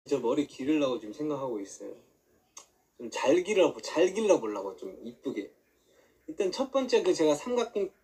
저 머리 기르려고 지금 생각하고 있어요. 좀 잘 길러보려고 좀 이쁘게. 일단 첫 번째 그 제가 삼각김